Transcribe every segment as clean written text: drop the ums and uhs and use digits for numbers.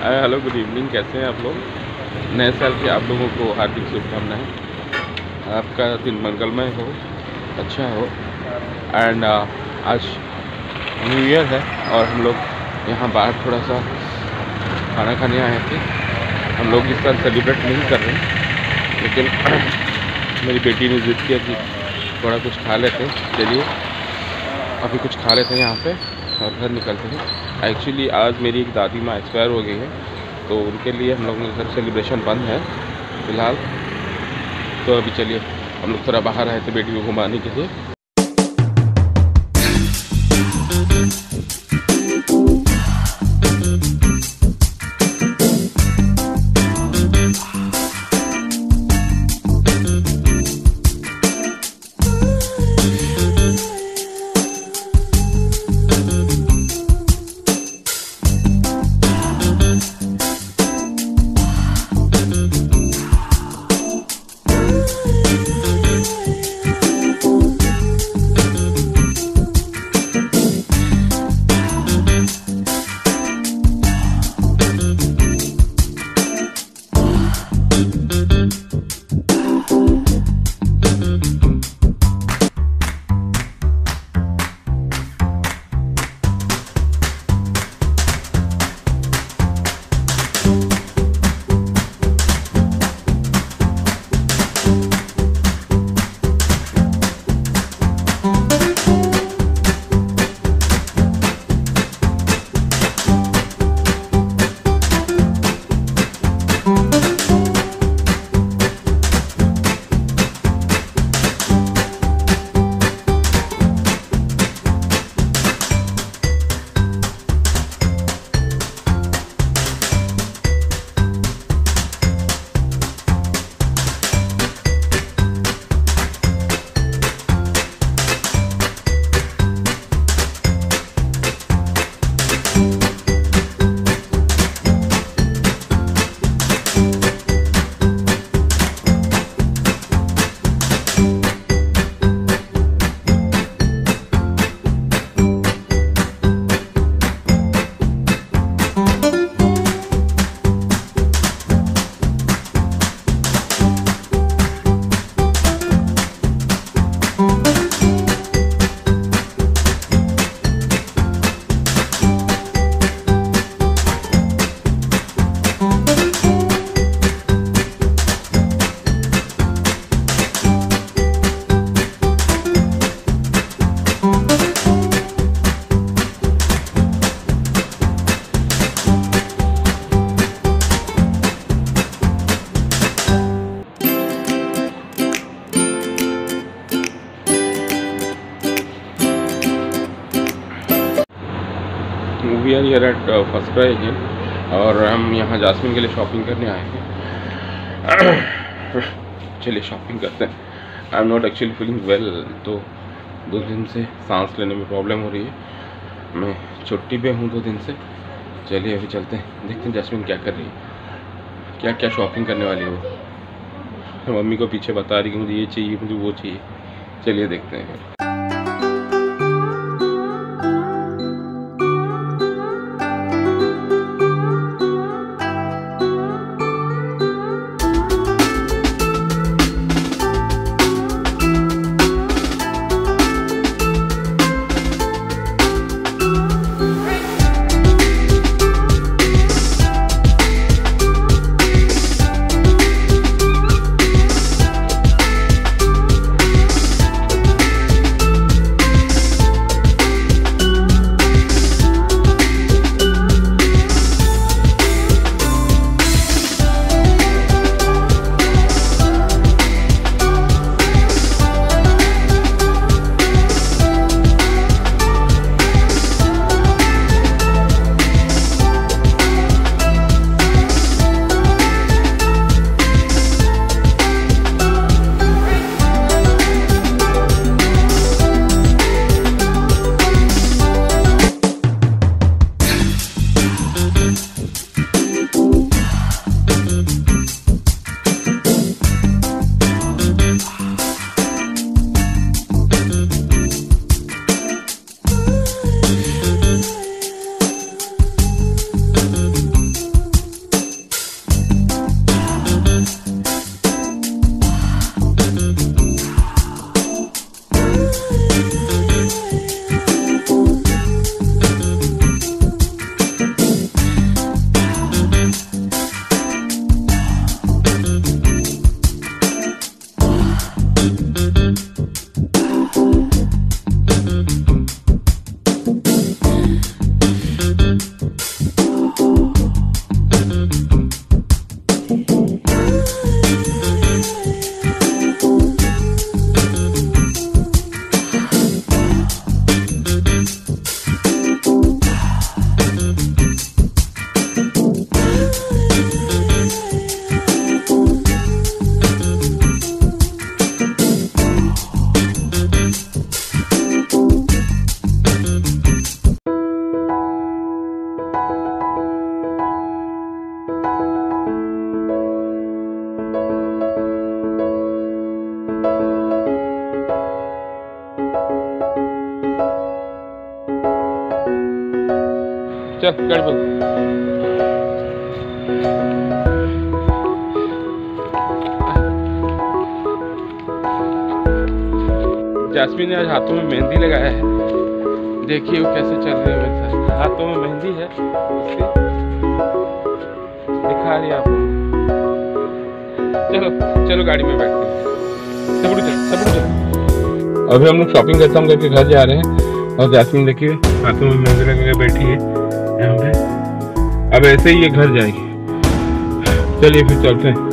Hi hello good evening, कैसे हैं आप लोग। नए साल की आप लोगों को हार्दिक शुभकामनाएं। आपका दिन मंगलमय हो, अच्छा हो। एंड आज न्यू ईयर है और हम लोग यहाँ बाहर थोड़ा सा खाना खाने आए थे। हम लोग इस साल सेलिब्रेट नहीं कर रहे, लेकिन मेरी बेटी ने जिद किया कि थोड़ा कुछ खा लेते। चलिए अभी कुछ खा लेते हैं यहाँ पे और घर निकलते हैं। एक्चुअली आज मेरी एक दादी माँ एक्सपायर हो गई है, तो उनके लिए हम लोगों के घर सेलिब्रेशन बंद है फ़िलहाल। तो अभी चलिए हम लोग थोड़ा बाहर आए थे बेटी को घुमाने के लिए। We are here at FirstCry again, और हम यहाँ जास्मिन के लिए शॉपिंग करने आए हैं। चलिए शॉपिंग करते हैं। I am not actually feeling well, तो 2 दिन से सांस लेने में प्रॉब्लम हो रही है। मैं छुट्टी पे हूँ 2 दिन से। चलिए अभी चलते हैं, देखते हैं जास्मिन क्या कर रही है, क्या क्या शॉपिंग करने वाली है वो। मम्मी को पीछे बता रही कि मुझे ये चाहिए, मुझे वो चाहिए। चलिए देखते हैं। चल कर बोल। जास्मीन ने आज हाथों में मेहंदी लगाया है, देखिए वो कैसे चल रही है। वैसे हाथों में मेहंदी है उसके, दिखा रही है आपको। चलो चलो गाड़ी में बैठते हैं, सब चल। अभी हम लोग शॉपिंग खत्म करके घर जा रहे हैं और जास्मीन देखिए हाथों में मेहंदी लगा के बैठी है यहाँ पे। अब ऐसे ही ये घर जाएगी। चलिए फिर चलते हैं।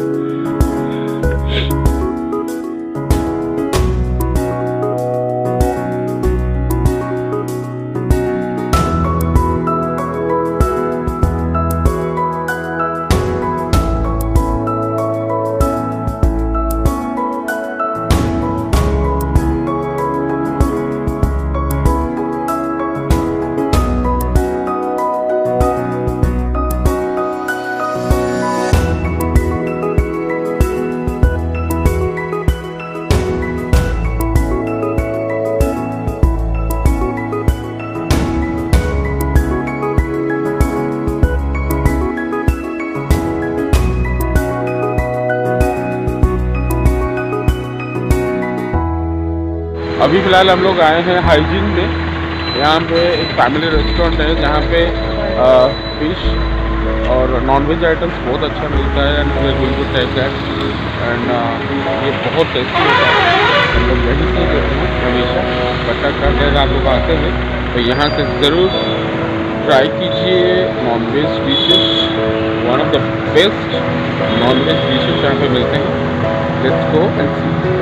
अभी फ़िलहाल हम लोग आए हैं हाइजीन में। यहाँ पे एक फैमिली रेस्टोरेंट है जहाँ पे फिश और नॉनवेज आइटम्स बहुत अच्छा मिलता है एंड गुड टाइप का। एंड ये बहुत टेस्टी होता है, हम लोग यहीं से लेते हैं हमेशा। बट अगर आप लोग आते हैं तो यहाँ से ज़रूर ट्राई कीजिए nonveg dishes. One of the best nonveg dishes यहाँ पे मिलते हैं। लेट्स गो एंड सी।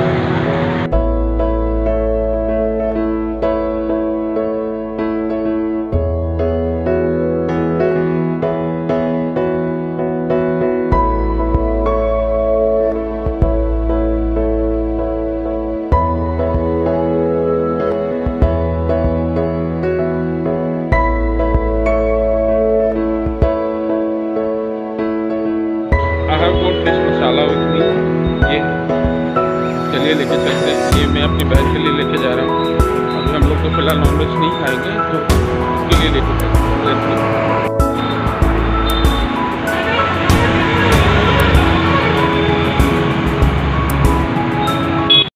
मसाला उतनी ये चलिए लेके चलते हैं। ये मैं अपनी बहन के लिए लेके जा रहा हूँ। अभी हम लोग तो फिलहाल नॉनवेज नहीं खाएंगे तो उसके लिए लेके चलते हैं।